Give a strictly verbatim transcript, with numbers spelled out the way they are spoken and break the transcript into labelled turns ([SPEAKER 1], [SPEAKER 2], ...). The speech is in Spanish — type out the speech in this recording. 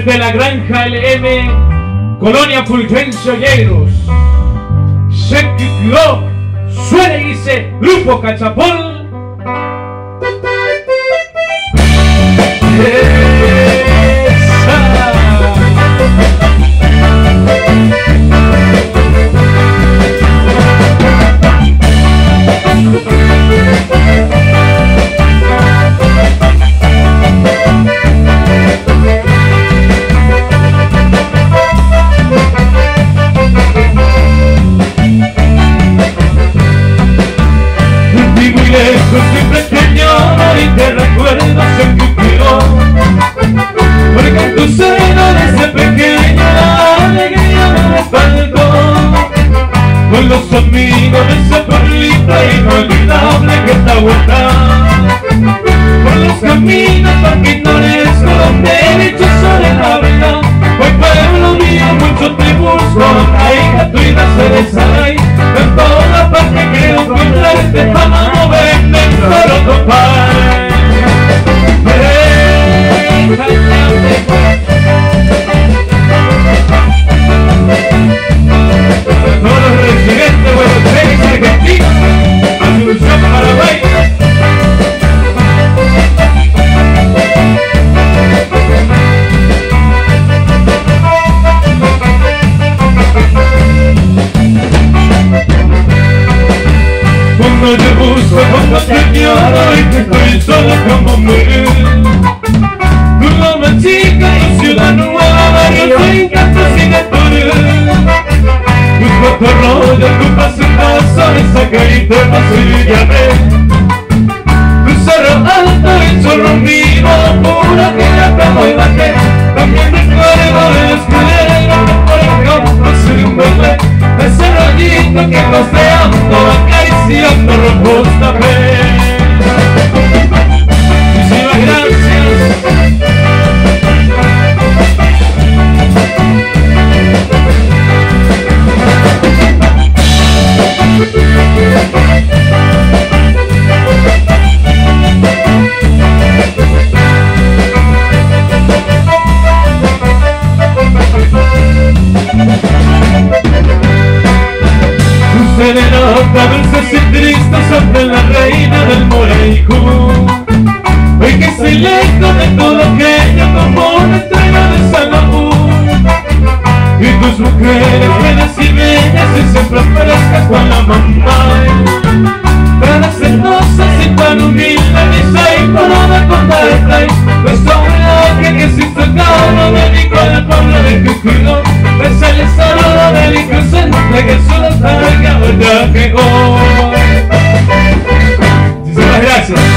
[SPEAKER 1] Desde la granja L M, Colonia Fulgencio Olleiros, se tituló Suena y dice Grupo Cachapol.
[SPEAKER 2] Siempre señor y te recuerdo en tu cuidado, porque en tu seno desde pequeño la alegría me respaldó. Con los amigos de ese pueblito inolvidable que está guardado, por los caminos pintorescos donde he dicho sobre la verdad. Hoy pueblo mío mucho te busco, hija tu vida se desarraiga en toda parte creo encontrarte para moverte solo topar. Para todos los residentes de Buenos Aires, Argentina, Asunción, Paraguay. Cuando te busco, cuando te lloro y que estoy solo como mujer. Tu mamá chica y ciudad nueva, barrio sin canto sin estudio. Busco tu rollo, tu paso y paso, esa carita paso y llamé. Tu cerro alto y chorro vivo, pura que ya pego y bajé. También recuerdo el escalero que por el campo se mueve. Ese rollito que costeando, acariciando robusta fe. Muchísimas gracias. Serenata, dulces y tristes sobre la reina del Moreijú. Hoy que soy lejos de todo aquello como una estrella de Salomón. Y tus mujeres buenas y bellas y siempre frescas con la mamá. Tan hacendosas y tan humildes, ni soy corona con Darday. Nuestra homenaje que existe acá lo dedico al pueblo de Cucuyo. Besa el saludo del inconsciente que solo está cargado ya que hoy. Muchísimas gracias.